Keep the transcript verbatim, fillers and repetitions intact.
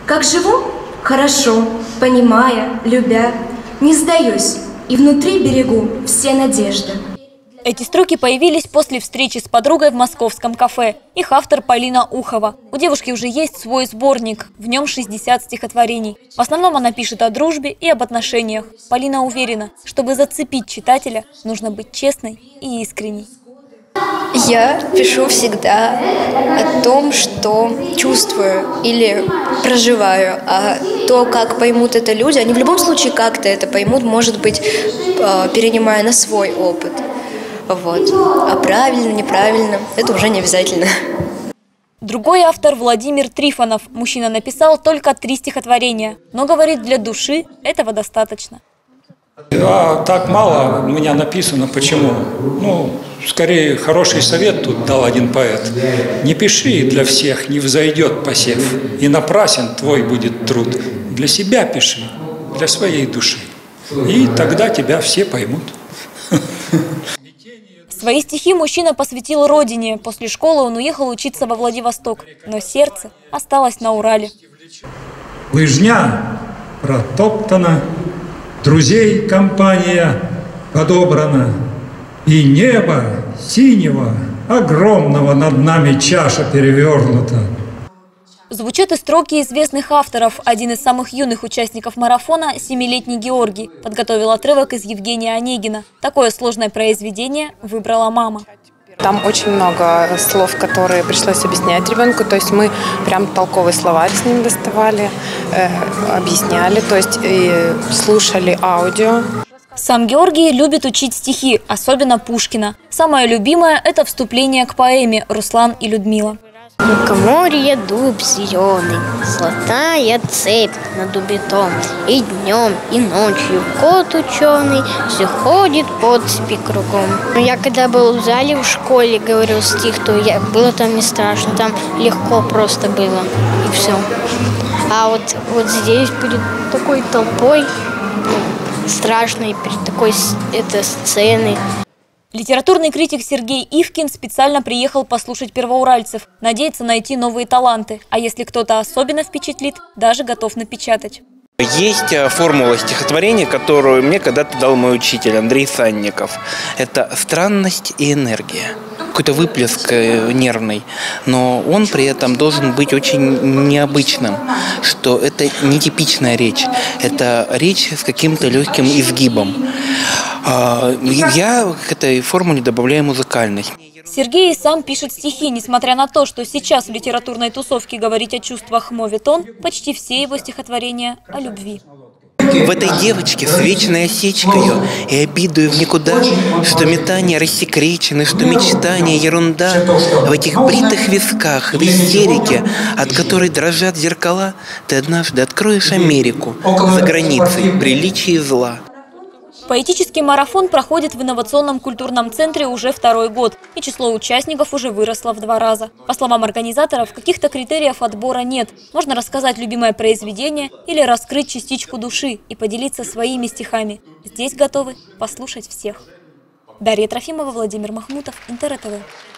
Как живу? Хорошо, понимая, любя, не сдаюсь, и внутри берегу все надежды. Эти строки появились после встречи с подругой в московском кафе. Их автор Полина Ухова. У девушки уже есть свой сборник, в нем шестьдесят стихотворений. В основном она пишет о дружбе и об отношениях. Полина уверена, чтобы зацепить читателя, нужно быть честной и искренней. Я пишу всегда о том, что чувствую или проживаю, а то, как поймут это люди, они в любом случае как-то это поймут, может быть, перенимая на свой опыт. Вот. А правильно, неправильно, это уже не обязательно. Другой автор Владимир Трифонов. Мужчина написал только три стихотворения, но говорит, для души этого достаточно. А так мало у меня написано. Почему? Ну, скорее, хороший совет тут дал один поэт. Не пиши для всех, не взойдет посев, и напрасен твой будет труд. Для себя пиши, для своей души, и тогда тебя все поймут. Свои стихи мужчина посвятил родине. После школы он уехал учиться во Владивосток, но сердце осталось на Урале. Лыжня протоптана, друзей компания подобрана, и небо синего, огромного над нами чаша перевернута. Звучат и строки известных авторов. Один из самых юных участников марафона – семилетний Георгий. Подготовил отрывок из Евгения Онегина. Такое сложное произведение выбрала мама. Там очень много слов, которые пришлось объяснять ребенку. То есть мы прям толковый словарь с ним доставали, э, объясняли, то есть и слушали аудио. Сам Георгий любит учить стихи, особенно Пушкина. Самое любимое – это вступление к поэме «Руслан и Людмила». Лукоморье дуб зеленый, золотая цепь на дубе том. И днем, и ночью кот ученый все ходит под цепи кругом. Я когда был в зале в школе, говорил стих, то я, было там не страшно, там легко просто было, и все. А вот, вот здесь перед такой толпой страшно, и перед такой это, сценой. Литературный критик Сергей Ивкин специально приехал послушать первоуральцев, надеется найти новые таланты, а если кто-то особенно впечатлит, даже готов напечатать. Есть формула стихотворения, которую мне когда-то дал мой учитель Андрей Санников. Это странность и энергия. Какой-то выплеск нервный, но он при этом должен быть очень необычным, что это нетипичная речь, это речь с каким-то легким изгибом. Я к этой формуле добавляю музыкальность. Сергей и сам пишет стихи, несмотря на то, что сейчас в литературной тусовке говорить о чувствах моветон, почти все его стихотворения о любви. В этой девочке с вечной осечкою и обидою в никуда, что метания рассекречены, что мечтания ерунда. В этих бритых висках, в истерике, от которой дрожат зеркала, ты однажды откроешь Америку за границей приличия и зла. Поэтический марафон проходит в инновационном культурном центре уже второй год, и число участников уже выросло в два раза. По словам организаторов, каких-то критериев отбора нет. Можно рассказать любимое произведение или раскрыть частичку души и поделиться своими стихами. Здесь готовы послушать всех. Дарья Трофимова, Владимир Махмутов, Интер ТВ.